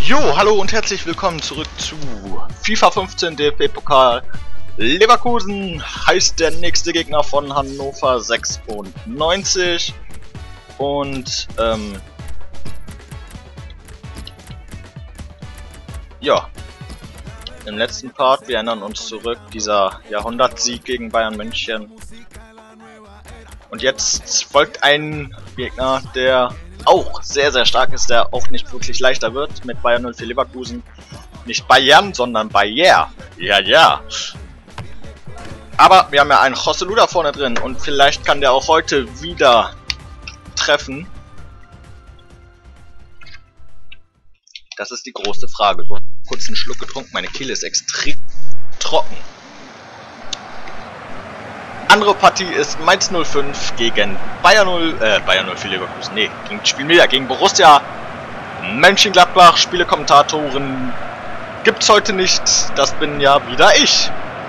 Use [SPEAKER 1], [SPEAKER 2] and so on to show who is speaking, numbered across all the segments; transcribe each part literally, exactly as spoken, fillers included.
[SPEAKER 1] Jo, hallo und herzlich willkommen zurück zu FIFA fünfzehn D F B-Pokal. Leverkusen heißt der nächste Gegner von Hannover sechsundneunzig. Und, ähm... ja. Im letzten Part, wir erinnern uns zurück, dieser Jahrhundertsieg gegen Bayern München. Und jetzt folgt ein Gegner, der auch sehr, sehr stark ist, der auch nicht wirklich leichter wird mit Bayern null für Leverkusen. Nicht Bayern, sondern Bayer. Ja, ja. Aber wir haben ja einen Joselu da vorne drin und vielleicht kann der auch heute wieder treffen. Das ist die große Frage. So, kurz einen Schluck getrunken, meine Kehle ist extrem trocken. Andere Partie ist Mainz null fünf gegen Bayern null, äh, Bayern null für Leverkusen, nee, gegen, spielen wir ja gegen Borussia Mönchengladbach. Spielekommentatoren gibt's heute nicht, das bin ja wieder ich.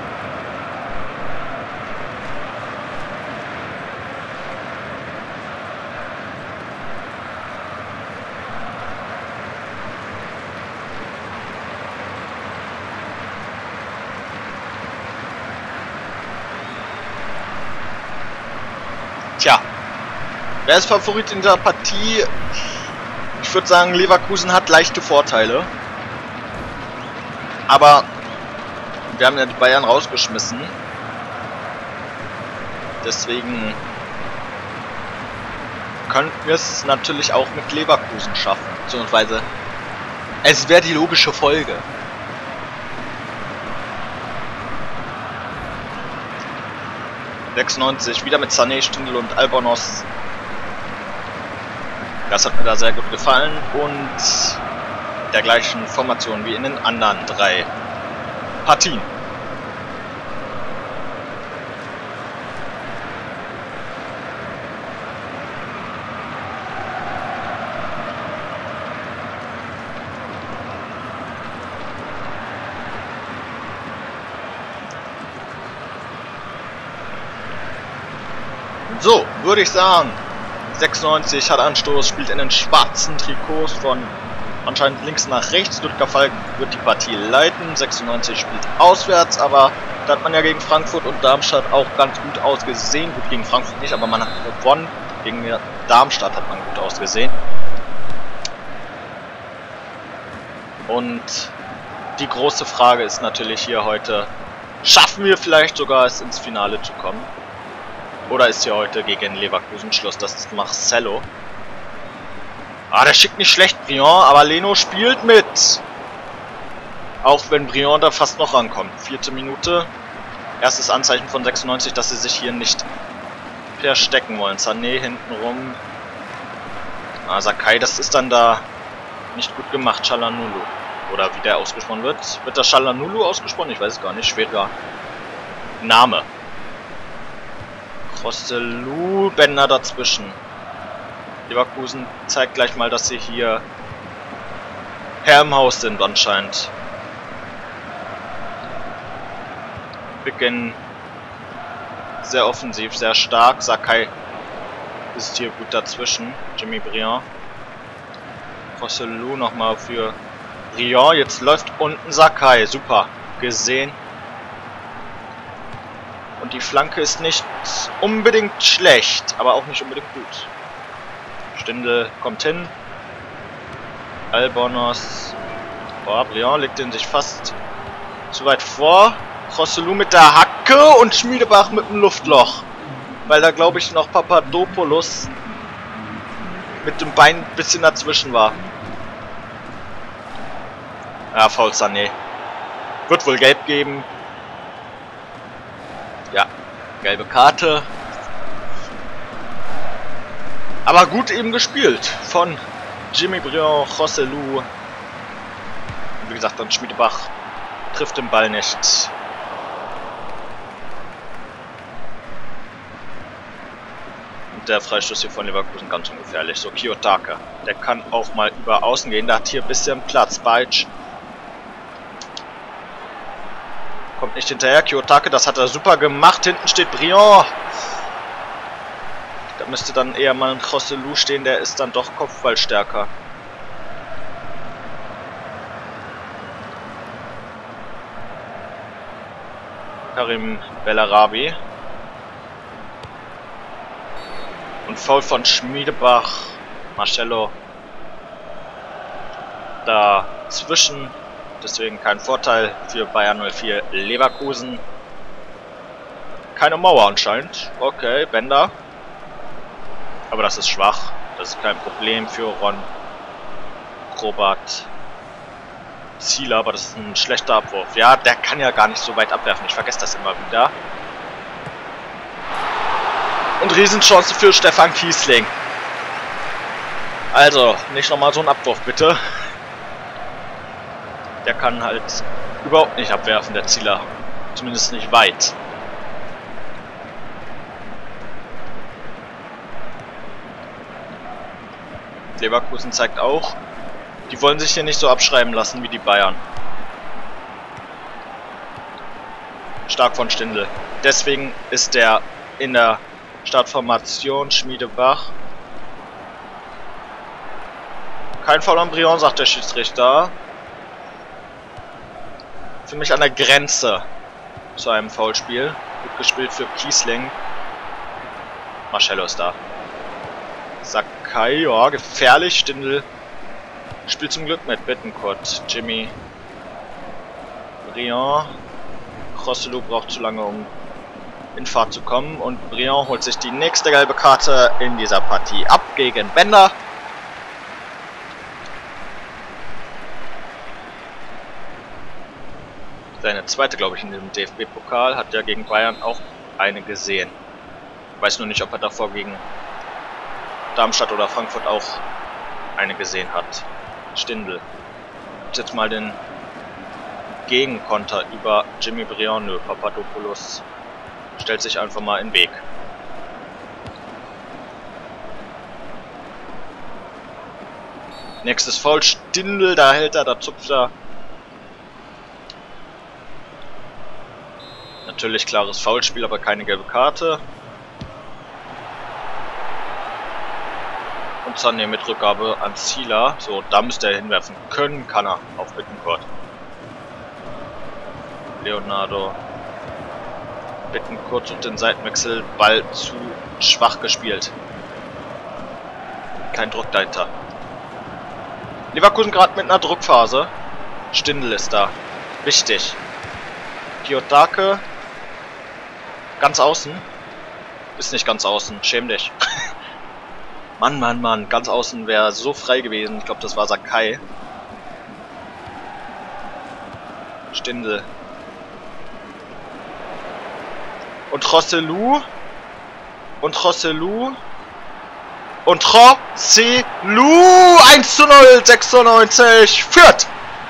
[SPEAKER 1] Tja, wer ist Favorit in der Partie? Ich würde sagen, Leverkusen hat leichte Vorteile. Aber wir haben ja die Bayern rausgeschmissen. Deswegen könnten wir es natürlich auch mit Leverkusen schaffen. Beziehungsweise, es wäre die logische Folge. sechsundneunzig, wieder mit Sané, Stindl und Albonos. Das hat mir da sehr gut gefallen und der gleichen Formation wie in den anderen drei Partien. So, würde ich sagen, sechsundneunzig hat Anstoß, spielt in den schwarzen Trikots von anscheinend links nach rechts. Ludger Falk wird die Partie leiten, sechsundneunzig spielt auswärts, aber da hat man ja gegen Frankfurt und Darmstadt auch ganz gut ausgesehen. Gut, gegen Frankfurt nicht, aber man hat gewonnen. Gegen Darmstadt hat man gut ausgesehen. Und die große Frage ist natürlich hier heute, schaffen wir vielleicht sogar es ins Finale zu kommen? Oder ist hier heute gegen Leverkusen Schluss? Das ist Marcelo. Ah, der schickt nicht schlecht Briand, aber Leno spielt mit. Auch wenn Briand da fast noch rankommt. Vierte Minute. Erstes Anzeichen von sechsundneunzig, dass sie sich hier nicht verstecken wollen. Sané hinten rum. Ah, Sakai, das ist dann da nicht gut gemacht. Çalhanoğlu. Oder wie der ausgesprochen wird. Wird der Çalhanoğlu ausgesprochen? Ich weiß es gar nicht. Schwerer Name. Joselu, Bender dazwischen. Leverkusen zeigt gleich mal, dass sie hier Herr im Haus sind anscheinend. Beginn sehr offensiv, sehr stark. Sakai ist hier gut dazwischen. Jimmy Briand. Joselu nochmal für Briand. Jetzt läuft unten Sakai. Super. Gesehen. Und die Flanke ist nicht unbedingt schlecht, aber auch nicht unbedingt gut. Stindl kommt hin. Albonos. Boah, Briand legt den sich fast zu weit vor. Joselu mit der Hacke und Schmiedebach mit dem Luftloch. Weil da, glaube ich, noch Papadopoulos mit dem Bein ein bisschen dazwischen war. Ja, Foul Sané. Wird wohl gelb geben. Ja, gelbe Karte. Aber gut eben gespielt von Jimmy Briand, Joselu. Wie gesagt, dann Schmiedebach trifft den Ball nicht. Und der Freistoß hier von Leverkusen ganz ungefährlich. So, Kiyotake. Der kann auch mal über außen gehen. Der hat hier ein bisschen Platz. Bajic kommt nicht hinterher. Kiyotake, das hat er super gemacht. Hinten steht Briand. Da müsste dann eher mal ein Joselu stehen. Der ist dann doch kopfballstärker. Karim Bellarabi. Und Foul von Schmiedebach. Marcello dazwischen. Deswegen kein Vorteil für Bayern null vier Leverkusen. Keine Mauer anscheinend. Okay, Bender. Aber das ist schwach. Das ist kein Problem für Ron Robert Zieler, aber das ist ein schlechter Abwurf. Ja, der kann ja gar nicht so weit abwerfen. Ich vergesse das immer wieder. Und Riesenchance für Stefan Kiesling. Also, nicht nochmal so ein Abwurf, bitte. Der kann halt überhaupt nicht abwerfen, der Zieler. Zumindest nicht weit. Leverkusen zeigt auch, die wollen sich hier nicht so abschreiben lassen wie die Bayern. Stark von Stindl. Deswegen ist der in der Startformation Schmiedebach. Kein Foul an Briand, sagt der Schiedsrichter. Für mich an der Grenze zu einem Foulspiel. Gut gespielt für Kiesling. Marcello ist da. Sakai, ja, gefährlich. Stindl spielt zum Glück mit Bittencourt. Jimmy. Briand. Rosselou braucht zu lange, um in Fahrt zu kommen. Und Briand holt sich die nächste gelbe Karte in dieser Partie ab gegen Bender. Seine zweite, glaube ich, in dem D F B-Pokal. Hat ja gegen Bayern auch eine gesehen. Ich weiß nur nicht, ob er davor gegen Darmstadt oder Frankfurt auch eine gesehen hat. Stindl. Jetzt mal den Gegenkonter über Jimmy Briand. Nö, Papadopoulos stellt sich einfach mal in den Weg. Nächstes Foul. Stindl, da hält er, da zupft er. Natürlich klares Foulspiel, aber keine gelbe Karte. Und Sané mit Rückgabe an Zieler. So, da müsste er hinwerfen können, kann er auf Bittencourt. Leonardo. Bittencourt sucht den Seitenwechsel, Ball zu schwach gespielt. Kein Druck dahinter. Leverkusen gerade mit einer Druckphase. Stindl ist da. Wichtig. Kiyotake. Ganz außen. Ist nicht ganz außen. Schäm dich. Mann, Mann, Mann. Ganz außen wäre so frei gewesen. Ich glaube, das war Sakai. Stindl. Und Rosselou. Und Rosselou. Und Rosselou. eins zu null. sechsundneunzig. Führt.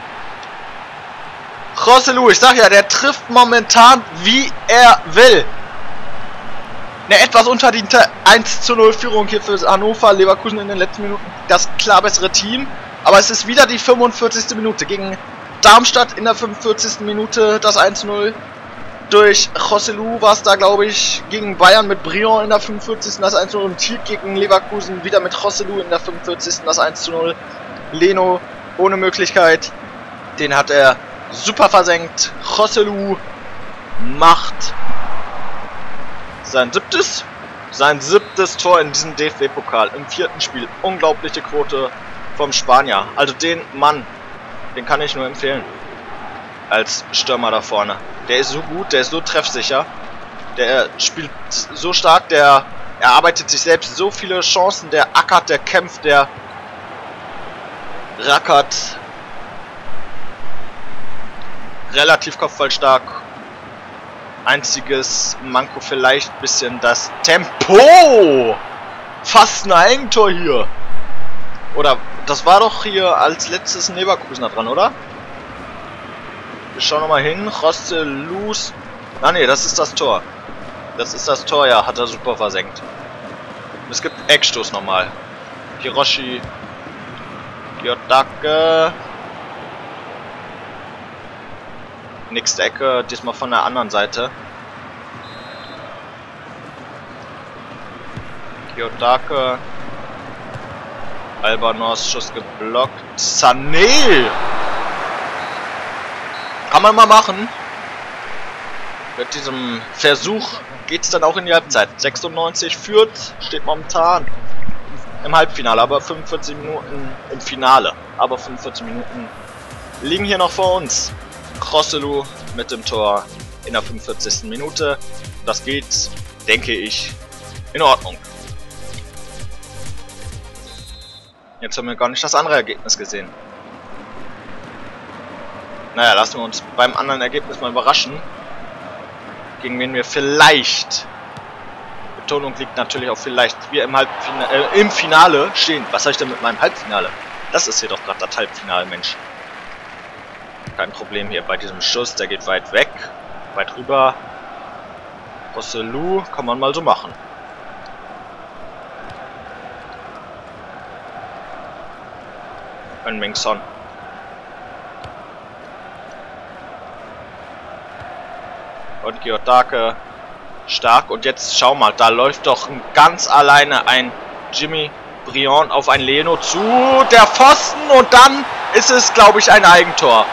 [SPEAKER 1] Rosselou. Ich sag ja, der trifft momentan, wie er will. Eine etwas unterdiente eins zu null Führung hier für Hannover. Leverkusen in den letzten Minuten das klar bessere Team. Aber es ist wieder die fünfundvierzigste Minute. Gegen Darmstadt in der fünfundvierzigsten Minute das eins zu null. Durch Rosselou war es da, glaube ich, gegen Bayern mit Briand in der fünfundvierzigsten das eins zu null. Und hier gegen Leverkusen wieder mit Rosselou in der fünfundvierzigsten das eins zu null. Leno ohne Möglichkeit. Den hat er super versenkt. Rosselou macht sein siebtes, sein siebtes Tor in diesem D F B-Pokal im vierten Spiel. Unglaubliche Quote vom Spanier. Also den Mann, den kann ich nur empfehlen. Als Stürmer da vorne. Der ist so gut, der ist so treffsicher. Der spielt so stark, der erarbeitet sich selbst so viele Chancen. Der ackert, der kämpft, der rackert. Relativ kopfballstark. Einziges Manko vielleicht ein bisschen das Tempo. Fast ein Eigentor hier. Oder das war doch hier als letztes ein Leverkusener dran, oder? Wir schauen nochmal hin. Rosselou. Ah ne, das ist das Tor. Das ist das Tor, ja. Hat er super versenkt. Es gibt Eckstoß nochmal. Hiroshi. Kiyotake. Nächste Ecke, diesmal von der anderen Seite. Kiyotake. Albanos, Schuss geblockt. Sané! Kann man mal machen. Mit diesem Versuch geht es dann auch in die Halbzeit. sechsundneunzig führt, steht momentan im Halbfinale, aber fünfundvierzig Minuten im Finale. Aber fünfundvierzig Minuten liegen hier noch vor uns. Krosselu mit dem Tor in der fünfundvierzigsten Minute. Das geht, denke ich, in Ordnung. Jetzt haben wir gar nicht das andere Ergebnis gesehen. Naja, lassen wir uns beim anderen Ergebnis mal überraschen. Gegen wen wir vielleicht, Betonung liegt natürlich auch vielleicht, wir im Halbfinale, äh, im Finale stehen. Was soll ich denn mit meinem Halbfinale? Das ist hier doch gerade das Halbfinale, Mensch. Kein Problem hier bei diesem Schuss, der geht weit weg, weit rüber. Krosselu kann man mal so machen. Heung-min Son. Und Gyodake stark. Und jetzt schau mal, da läuft doch ganz alleine ein Jimmy Briand auf ein Leno zu. Der Pfosten und dann ist es, glaube ich, ein Eigentor.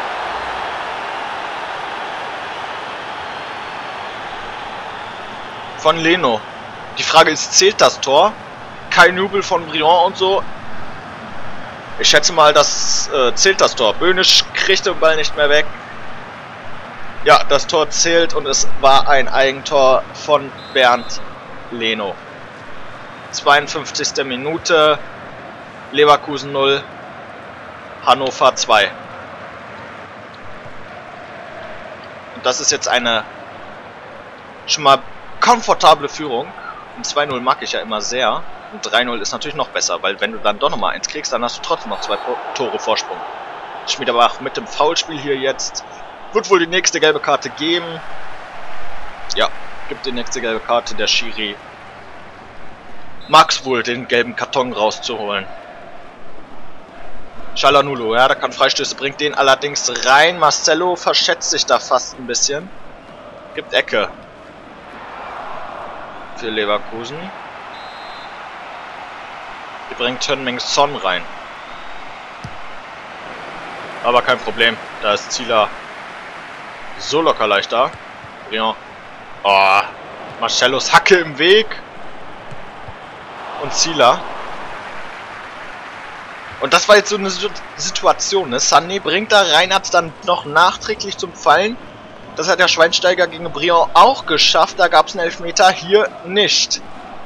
[SPEAKER 1] Von Leno. Die Frage ist, zählt das Tor? Kein Jubel von Briand und so. Ich schätze mal, das äh, zählt das Tor. Böhnisch kriegt den Ball nicht mehr weg. Ja, das Tor zählt und es war ein Eigentor von Bernd Leno. zweiundfünfzigste Minute. Leverkusen null. Hannover zwei. Und das ist jetzt eine schon mal komfortable Führung. Und zwei null mag ich ja immer sehr. Und drei null ist natürlich noch besser, weil wenn du dann doch nochmal eins kriegst, dann hast du trotzdem noch zwei Tore Vorsprung. Schmiederbach mit dem Foulspiel hier jetzt. Wird wohl die nächste gelbe Karte geben. Ja, gibt die nächste gelbe Karte. Der Schiri mag's wohl, den gelben Karton rauszuholen. Çalhanoğlu, ja, der kann Freistöße, bringt den allerdings rein. Marcelo verschätzt sich da fast ein bisschen. Gibt Ecke für Leverkusen. Die bringt Heung-min Son rein. Aber kein Problem, da ist Zieler so locker leicht da. Ja. Oh, Marcellos Hacke im Weg. Und Zieler. Und das war jetzt so eine Situation, ne? Sané bringt da rein, hat es dann noch nachträglich zum Fallen. Das hat der Schweinsteiger gegen Briand auch geschafft. Da gab es einen Elfmeter, hier nicht.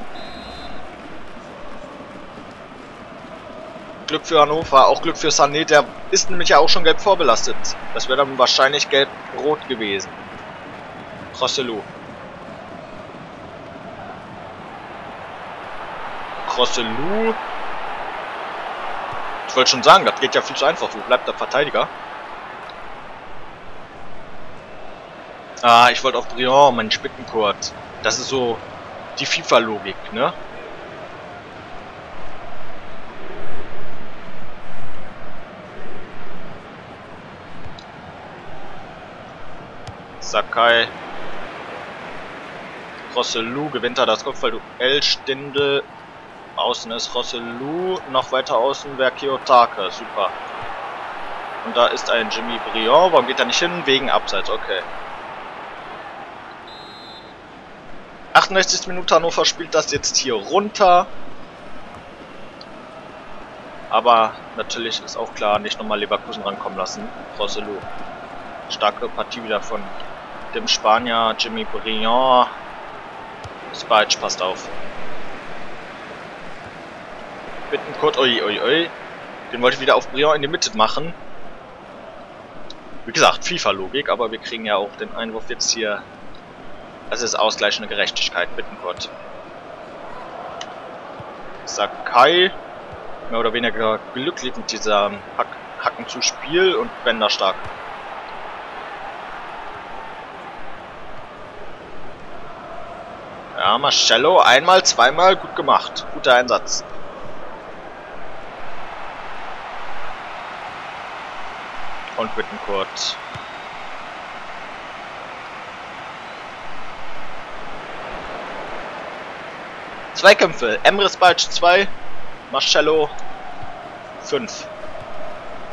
[SPEAKER 1] Glück für Hannover, auch Glück für Sané, der ist nämlich ja auch schon gelb vorbelastet. Das wäre dann wahrscheinlich gelb-rot gewesen. Krosselu. Krosselu. Ich wollte schon sagen, das geht ja viel zu einfach. Wo bleibt der Verteidiger? Ah, ich wollte auf Briand, mein Spittenkurt. Das ist so die FIFA-Logik, ne? Sakai. Krosselu gewinnt da das Kopfballduell. Stindl. Außen ist Krosselu. Noch weiter außen wäre Gyodake. Super. Und da ist ein Jimmy Briand. Warum geht er nicht hin? Wegen Abseits. Okay. achtundsechzigste Minute. Hannover spielt das jetzt hier runter. Aber natürlich ist auch klar, nicht nochmal Leverkusen rankommen lassen. Krosselu. Starke Partie wieder von dem Spanier Jimmy Briand. Spice passt auf. Bittenkurt, oi, oi, oi. Den wollte ich wieder auf Briand in die Mitte machen. Wie gesagt, FIFA-Logik, aber wir kriegen ja auch den Einwurf jetzt hier. Das ist ausgleichende Gerechtigkeit. Bittenkurt. Sakai. Mehr oder weniger glücklich mit dieser Hack Hacken zu Spiel und Bender stark. Ja, Marcello einmal, zweimal gut gemacht. Guter Einsatz. Und Bittenkurt. Zweikämpfe. Emre Spice zwei, Marcello fünf.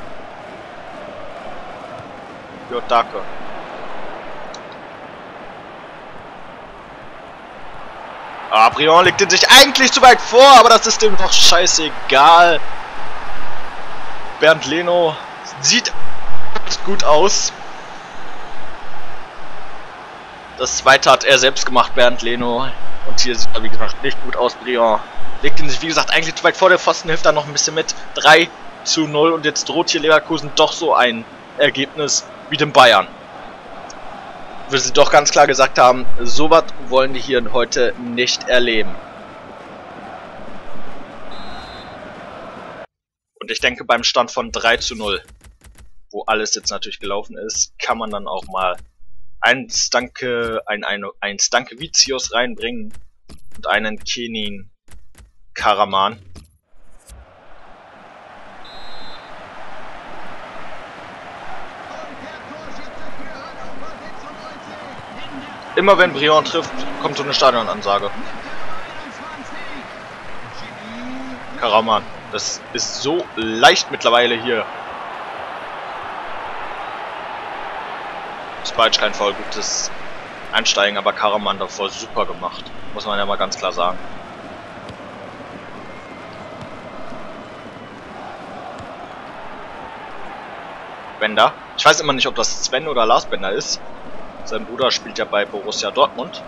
[SPEAKER 1] Gyodake. Ah, Briand legt ihn sich eigentlich zu weit vor, aber das ist ihm doch scheißegal. Bernd Leno sieht gut aus. Das zweite hat er selbst gemacht, Bernd Leno. Und hier sieht er, wie gesagt, nicht gut aus. Briand legt ihn sich, wie gesagt, eigentlich zu weit vor. Der Pfosten hilft da noch ein bisschen mit. drei zu null. Und jetzt droht hier Leverkusen doch so ein Ergebnis wie dem Bayern. Wir sie doch ganz klar gesagt haben, sowas wollen die hier heute nicht erleben. Und ich denke, beim Stand von drei zu null, wo alles jetzt natürlich gelaufen ist, kann man dann auch mal einen Stanke, ein, ein, ein Stanke Vicius reinbringen und einen Kenin Karaman. Immer wenn Briand trifft, kommt so eine Stadionansage. Karaman, das ist so leicht mittlerweile hier. Das war jetzt kein voll gutes Einsteigen, aber Karaman davor super gemacht. Muss man ja mal ganz klar sagen. Bender. Ich weiß immer nicht, ob das Sven oder Lars Bender ist. Sein Bruder spielt ja bei Borussia Dortmund.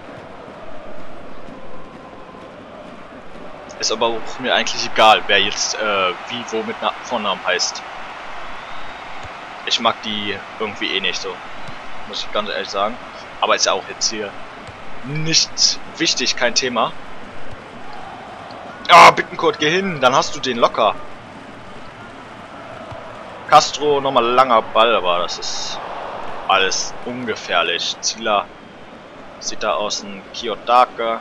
[SPEAKER 1] Ist aber auch mir eigentlich egal, wer jetzt äh, wie, wo mit Vornamen heißt. Ich mag die irgendwie eh nicht so. Muss ich ganz ehrlich sagen. Aber ist ja auch jetzt hier nicht wichtig, kein Thema. Ah, oh, Bittencourt, geh hin, dann hast du den locker. Castro, nochmal langer Ball, aber das ist alles ungefährlich. Zieler sieht da aus ein Kiyotake.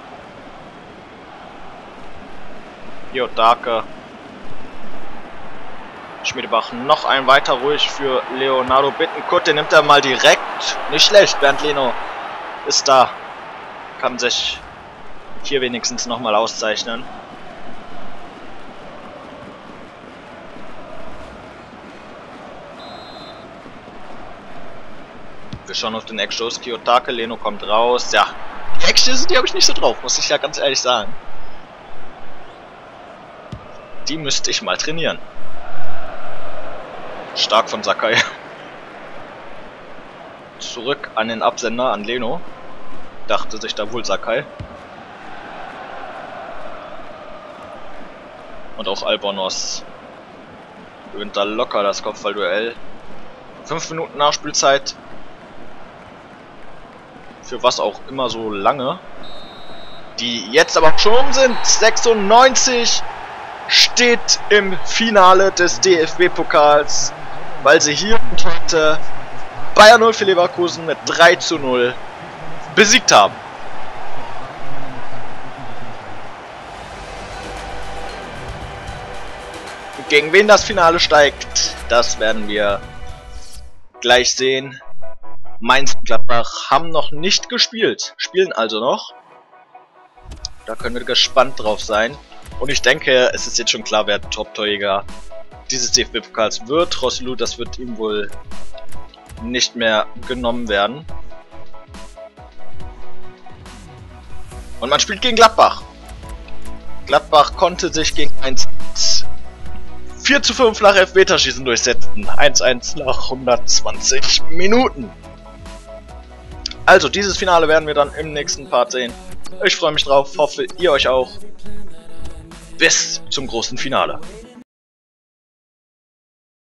[SPEAKER 1] Kiyotake. Schmiedebach noch ein weiter ruhig für Leonardo Bittencourt. Den nimmt er mal direkt. Nicht schlecht. Bernd Leno ist da. Kann sich hier wenigstens nochmal auszeichnen. Wir schauen auf den Eckstoß. Kiyotake, Leno kommt raus. Ja, die Eckstöße, die habe ich nicht so drauf, muss ich ja ganz ehrlich sagen. Die müsste ich mal trainieren. Stark von Sakai. Zurück an den Absender, an Leno. Dachte sich da wohl Sakai. Und auch Albonos gewinnt da locker das Kopfballduell. Fünf Minuten Nachspielzeit. Für was auch immer so lange. Die jetzt aber schon sind. sechsundneunzig steht im Finale des D F B-Pokals, weil sie hier und heute Bayern null für Leverkusen mit drei zu null besiegt haben. Gegen wen das Finale steigt, das werden wir gleich sehen. Mainz und Gladbach haben noch nicht gespielt, spielen also noch. Da können wir gespannt drauf sein. Und ich denke, es ist jetzt schon klar, wer Top-Torjäger dieses D F B-Pokals wird. Rosselu, das wird ihm wohl nicht mehr genommen werden. Und man spielt gegen Gladbach. Gladbach konnte sich gegen Mainz vier zu fünf nach Elfmeterschießen durchsetzen. eins eins nach hundertzwanzig Minuten. Also, dieses Finale werden wir dann im nächsten Part sehen. Ich freue mich drauf, hoffe ihr euch auch. Bis zum großen Finale.